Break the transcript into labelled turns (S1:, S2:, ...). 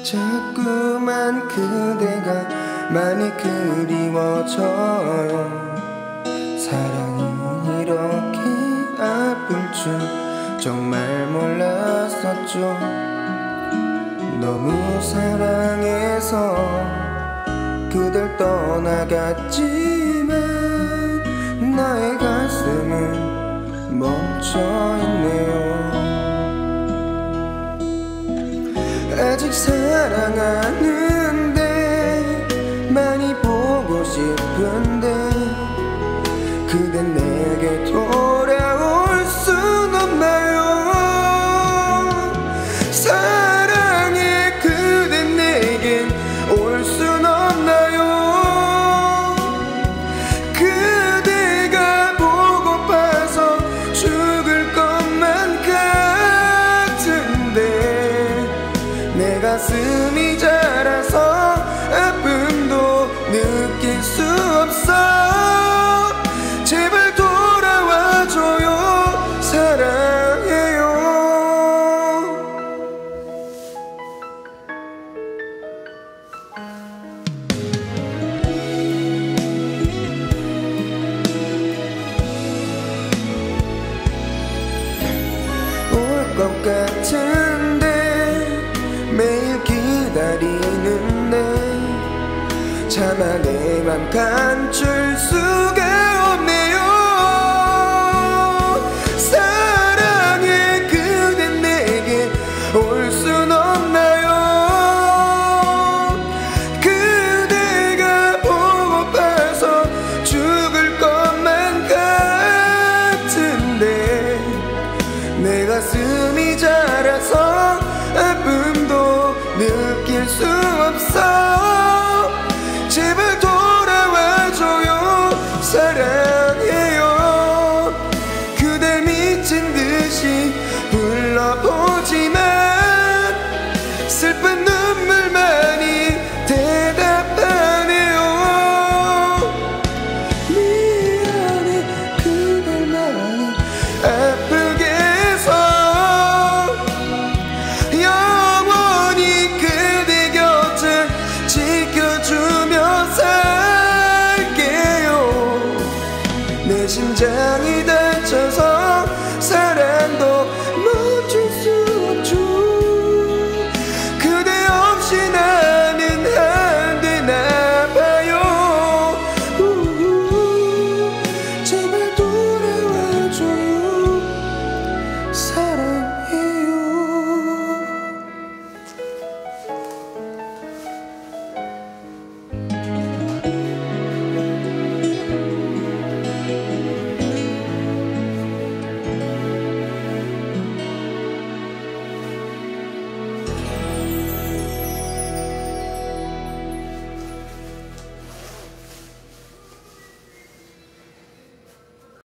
S1: 자꾸만 그대가 많이 그리워져요. 사랑이 이렇게 아플 줄 정말 몰랐었죠. 너무 사랑해서 그댈 떠나갔지만 나의 가슴은 멈춰있네요. 아직 사랑하는데 많이 보고 싶은데 그댄 내게 돌아올 순 없나요? 사랑해 그댄 내겐 올 순 없나요? 그대가 보고파서 죽을 것만 같은데 내 가슴이 자라서 아픔도 느낄 수 없어. 제발 돌아와줘요. 사랑해요. 올 것 같은데 매일 기다리는데 차마 내 맘 감출 수가 없네요. 사랑해 그댄 내게 올 순 없나요? 그대가 보고파서 죽을 것만 같은데 내 가슴이 자라서 아픔도 느낄 수 없어.